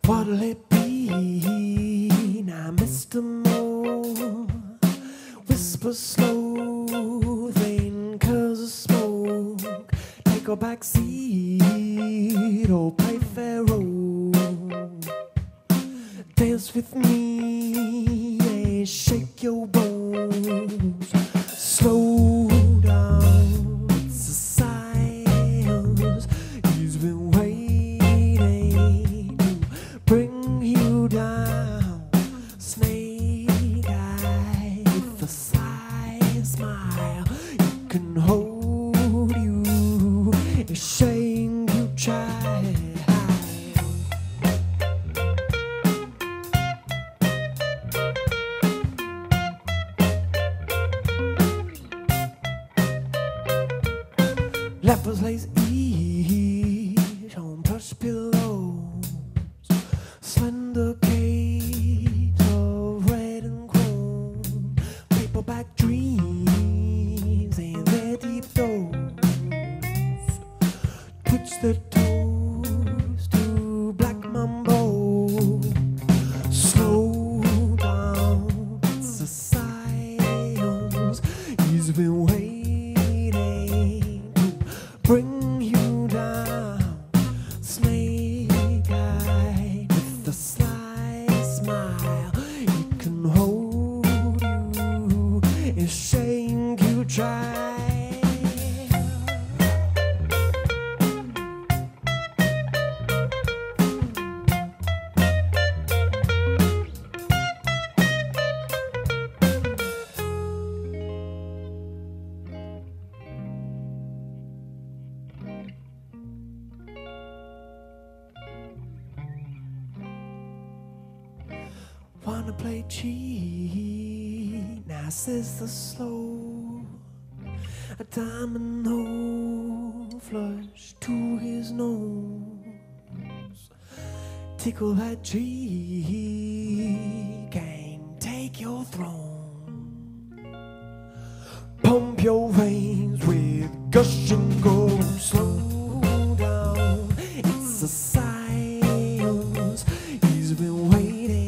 What'll it be now, Mr. Moore? Whisper slow, vain cause of smoke. Take a back seat or play Pharaoh. Dance with me and shake your bones. Slow down, it's a science. He's been waiting to bring you down. Snake eye with a sly smile. He can hold you, it's shame you try. Lepers lays each on plush pillows, slender capes of red and chrome, paperback dreams and their deep throats. Twitch their toes to black Mambo. Slow down, it's a science. He's been waiting bring you down. Snake eye with a sly smile. He can hold you, it's shame you try. Wanna play cheat, now says the slow. A diamond no flush to his nose. Tickle that cheek, can't take your throne. Pump your veins with gushing gold. Slow down, it's a science. He's been waiting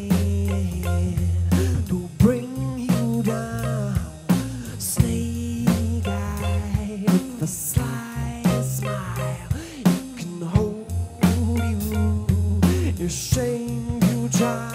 to bring you down. Snake eye with a sly smile. He can hold you, it's shame you try.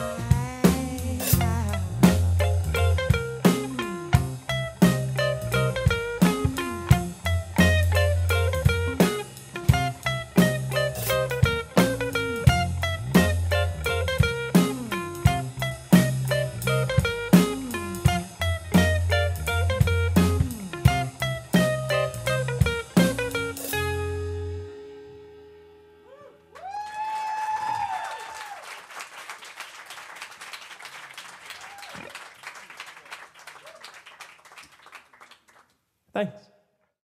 Thanks.